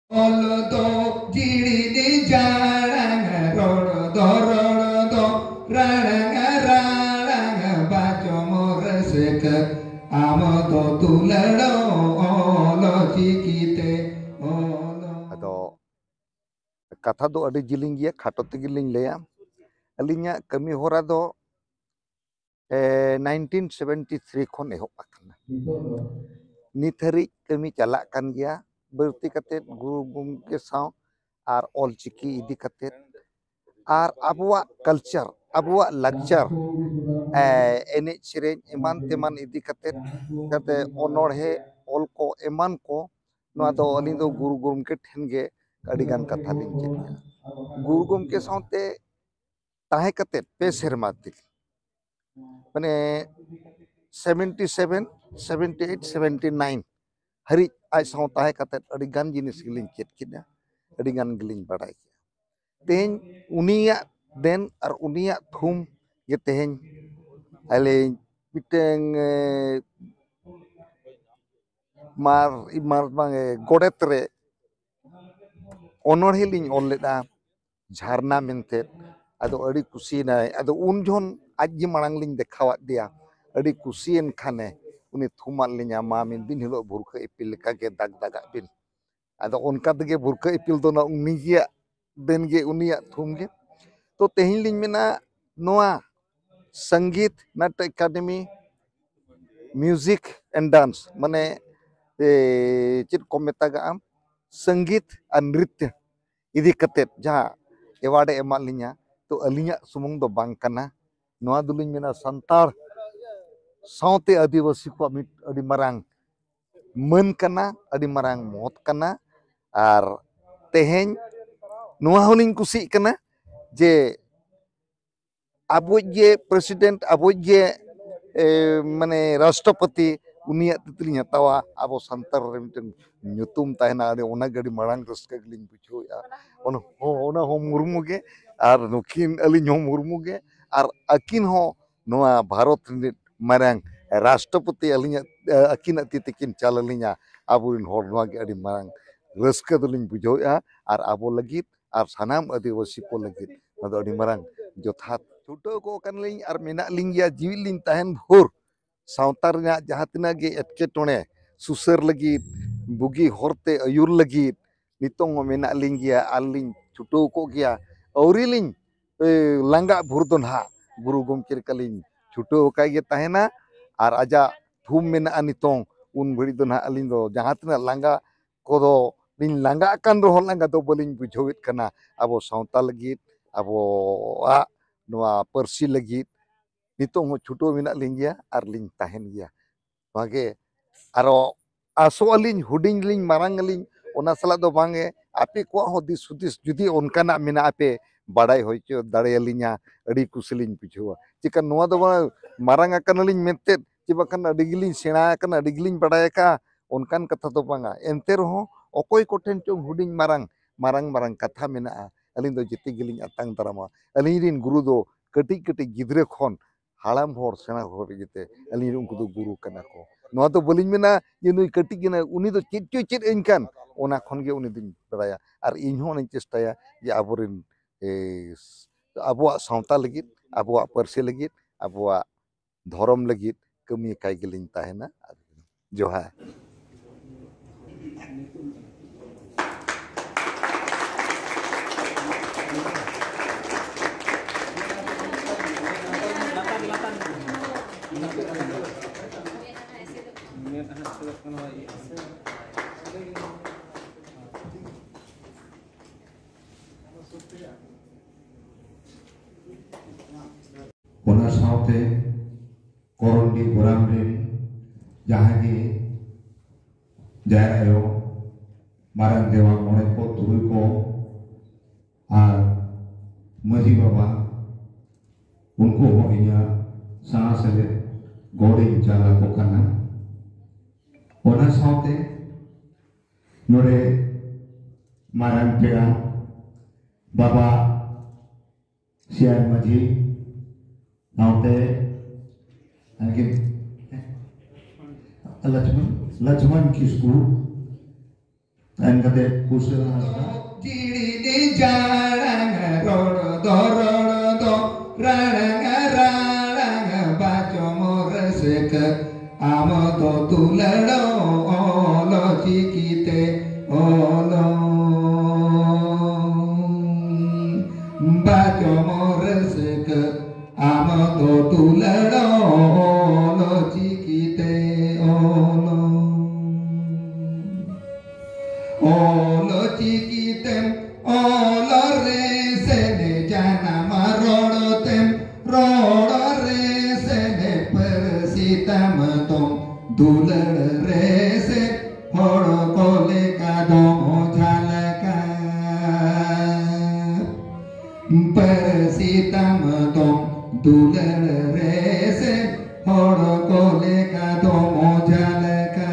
Olodo jiri di jarang rodo rarang baco moresek amoto tulado olo cikite olo. Ado kata do adi jiling gya khato tegiling leya alinya kami hora do 1973 khon ehop akana nit hari kami chalak kan gya berti kate guru gumke saw ar ol chiki idi kate ar abuwa culture abuwa lacture ene sireng eman teman idi kate onor he ol ko eman ko no do alin do guru gumke thenge adigan katha ling chet gya guru gumke sawte tahe kate pe serma dik mane 77 78 79 hari ai saw tahe kate adigan jinis giling chet kida adigan giling badai teheny unia den ar unia thum ye teheny ale piteng mar bang godet re onor heling ol leda jharna mente ado adi kusi nai ado un jon aji marang ling dekhawat dia adi kusien khane uni thumal linya ma min din hilo burkha ipil ka ge dag daga bin ado onka tege burkha ipil do na unigia den ge unia thum ge to tehing ling mena noa संगीत नाट्य academy music and dance माने चेत को मेतागा संगीत और नृत्य इदी कतेत जहाँ award एमा लिया तो अलिया सुमुंग दो बांग कना नोआ दुलिन मेना संतार साउते आदिवासी को मिट अडी मरांग मन कना अडी मरांग मौत कना आर तेहेन नोआ होनिंग कुसी कना जे अब ये प्रेसिडेंट अब ये माने राष्ट्रपति उनिया तितलिंग हतावा अब संतार रे मिटन nyutum tahena ade ona gadi marang raska giling bucho ya ona ho murmu ge ar nukin alin ho murmu ge ar akin ho noa bharot marang राष्ट्रपति alinya akin atitikin chalalinya aburin hor noa ge adi marang raska duling bujo ya ar abo lagit ar sanam adivasi ko lagit ado adi marang jothat छुटो को kan ling ar mena ling ya jiwi ling tahen bhur sautarnya jahatina ge etke tone susar lagi bugi horte ayur lagi nitong mena ling ya aling छुटो को gya auri ling langga bhur don ha guru gomkir kaling छुटो ka ge tahena ar aja thum mena nitong un bhuri don ha aling do jahatina langga kodo ling langga kan ro langga do boling bujhowit kana abo sauta lagi abo noa persi lagi nitong छुटो mena ling ya ar ling tahen ya bage aro aso aling huding ling marang ling ona sala do bange ape ko ho dis hudis judi onkana mena ape badai hoicho dare alinya adi kusiling bujhawa chika noa do marang akan ling mette chibakan adigilin sena akan adigilin badai ka onkan katha do banga ente ro okoi koten chong huding marang marang katha mena aling do jeti giling atang tarama aling rin guru do kati kati gidre khon halam hor sena hor jete aling unku do guru kana ko noa तो बलिंग मेना ये नुई कटिक गिना उनी तो chit इनकान ओना खन गे उनी दिन बराया आर इन हो नई चेष्टाया जे आबोरिन आबोआ सावता लगित आबोआ परसे लगित आबोआ धर्म लगित कमी काई गिलिंग ताहेना जोहार ona saute koron di boram rin jahagi jayo marang dewa mone ko turu ko ar maji baba unko ho inya sangat sele gode jala ko kana ona saute nore marang pera baba sian maji naute angin lajman kisku lain kate Kusila Hasna Jiri di jarang roro do rarang rarang baco moresek amoto tulado olo cikite olo baco moresek amoto tulado olo cikite olo olo cikitem olo resene jana marodotem rodo resene persitam tom dulad rese horo kole kadomo jalaka persitam tom dulad rese horo kole kadomo jalaka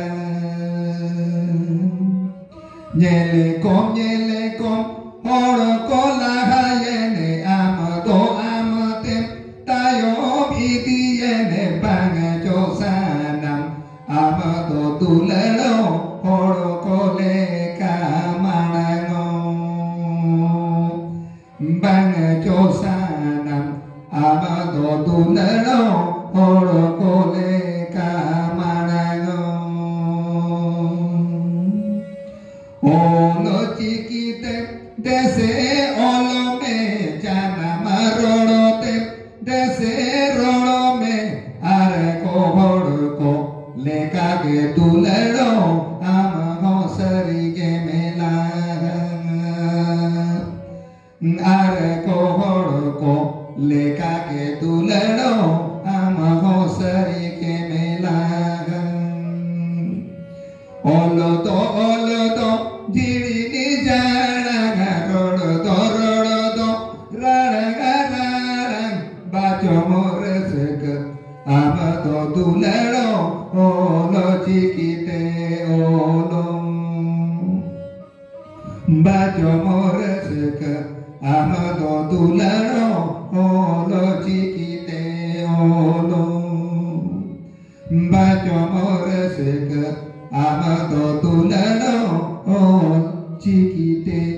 Nyele kom horo kola hayene amado amatem tayo bidiyene banga josanam amado tulelo horo kole kamanango banga josanam amado tulelo horo kole kamanango olo cikite dese olo me jana marodote dese roro me are ko horko leka ke tulero ama hosari ke mela are ko horko leka ke tulero ama hosari ke mela olo to jiri ni jarang roro do rarang rarang baco moresek amato tulero olo cikite olo baco moresek amato tulero olo cikite olo baco moresek amato tulero olo cikite